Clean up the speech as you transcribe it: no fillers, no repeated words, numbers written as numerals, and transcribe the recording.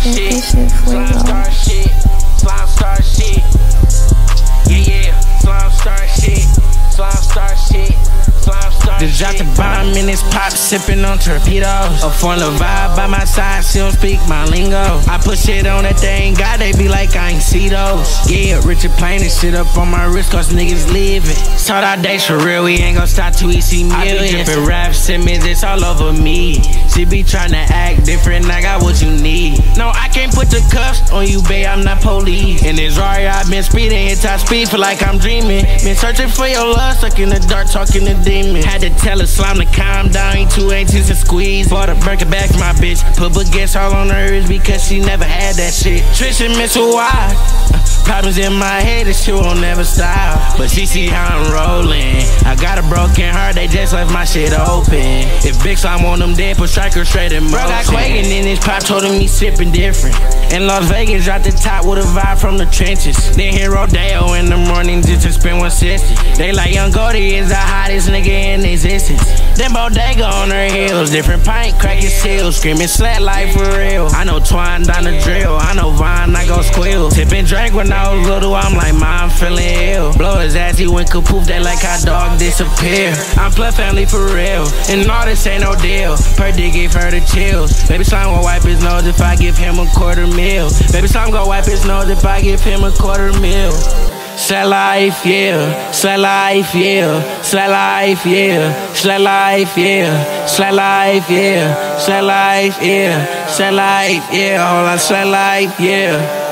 shit, slime star shit, slime star shit. Yeah, slime star shit, slime star shit. Just dropped the bomb in this pop, sippin' on torpedoes. A formula vibe by my side, she don't speak my lingo. I put shit on that they ain't got, they be like I ain't see those. Yeah, Richard playing this shit up on my wrist, cause niggas living. Sold out days for real, we ain't gon' stop till we see millions. I be drippin' raps, images all over me. She be tryna act different, I got what you need. No, I can't put the cuffs on you, babe, I'm not police. In this Rari, I've been speeding, hit top speed, feel like I'm dreaming. Been searching for your love, stuck in the dark, talking to demons. Had to tell her slime to calm down, ain't too anxious to squeeze. Bought a Birkin back for my bitch, put baguettes all on her ears because she never had that shit. Trish and Miss Hawaii, problems in my head, this shit won't never stop. But she see how I'm rolling, I got a broken heart, they just left my shit open. If Big Slime want them dead, put striker straight in motion. Bro got quaking in his pop, told him he sipping different. In Las Vegas, dropped the top with a vibe from the trenches. Then hit Rodeo in the morning just to spend 160. They like Young Goaty is the hottest nigga in existence. Then Bodega on her heels, different pint, cracking seals, screaming slat life for real. I know Twine down the drill, I know Vine, I go squill. Tipping drink when I was little, I'm like, I'm feeling ill. Blow his ass, he went kapoof, they like how dog disappear. I'm blood family for real, and all this ain't no deal. Per D gave her the chills. Baby Slime gon' wipe his nose if I give him a $250,000. Baby Slime gon' wipe his nose if I give him a $250,000. Slut life, yeah. Slut life, yeah. Slut life, yeah. Slut life, yeah. Slut life, yeah. Slut life, yeah. Slut life, yeah. Hold on, slut life, yeah.